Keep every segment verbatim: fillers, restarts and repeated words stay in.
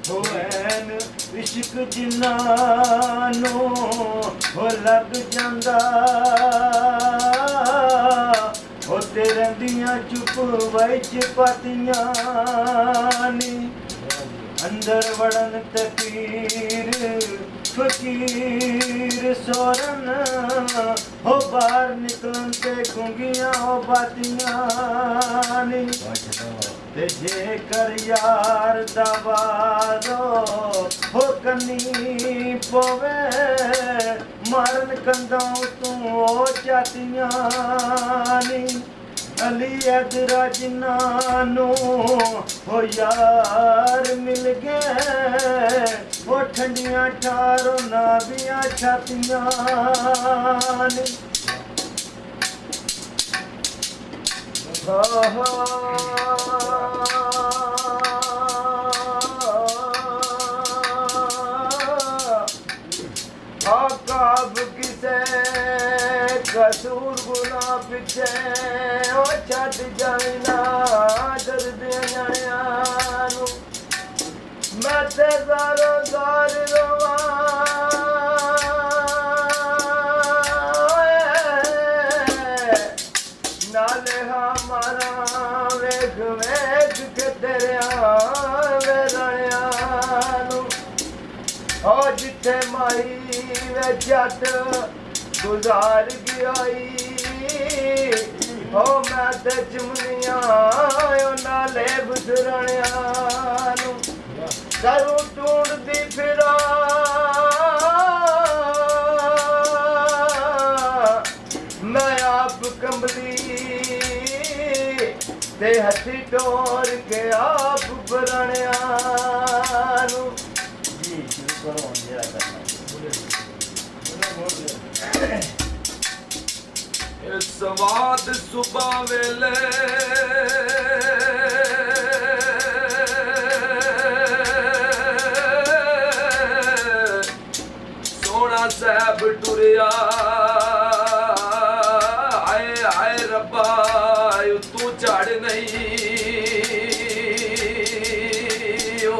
Hoenn इश्क जिन्नानो हो लग जांदा हो तेरे दियां चुप विच पातियां नी अंदर वड़न ते पीर फकीर सोरन हो बाहर निकलन ते गुंगियां हो बातियां नी ते जेकर यार दवारो हो कनी पवे मारन कंदां तू ओ जातियां नी अली अदरा जिन्नानू हो यार मिल गए वो ठंडियां ठारो नाबियां छातियां नी आकाब किसे कसूर गुना पिछे ओ छड़ जाइना दर्द नयानू मैं ते ज़ारो ज़ार रोवा नाले हमारा वेख वेख के तेरे वेरायानू ओ जिथे माई वे जट गुजार गई हो मैं ते चुमनिया नाले बुसरनियानू करूं ढूंढदी फिरा मैं आप कंबली ते हथी टोर के आप बरनियानू जी शुरू करो जरा करना सवाद सुबह वेले सोना साहब टुरिया आए आए रब्बा तू चढ़ नहीं ओ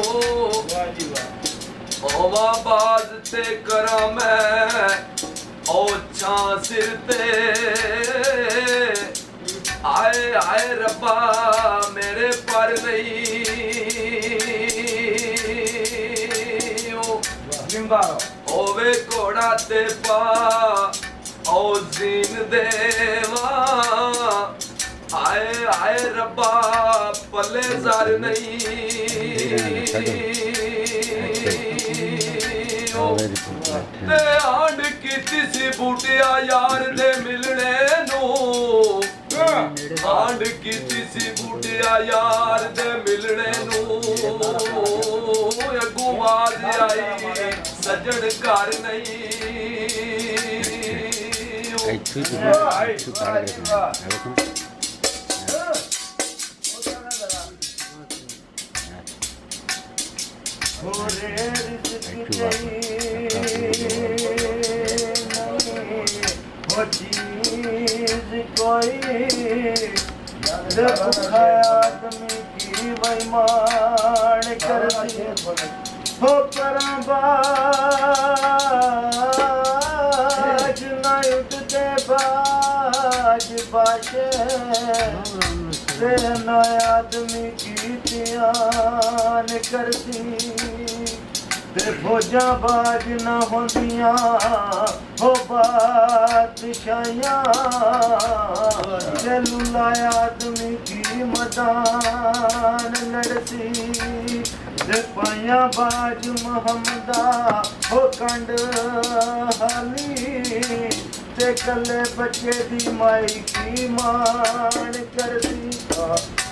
ओवा बाज ते करा मैं ओ छा सिर ते आए आए रब्बा मेरे पर नहीं ओ ओवे घोड़ा ते पा ओ जीन देवा आए आए रब्बा पल्ले ज़र नहीं ते आंड कीती सी बूटिया यार दे मिलने नू आंड कीती सी बूटिया यार दे मिलने नू अगू आवाज आई सजन घर नहीं वो चीज कोई आदमी की बेईमान कर हो परबाज न उठते बाज बाजे से न आदमी की त्यान करती ते फौजा बाज न होंदियां हो बादशाहियां ते लुला आदमी की मदान लड़ती ते पाया बाज मोहम्मदा हो कंड हाली ते कले बच्चे दी माई की मान करती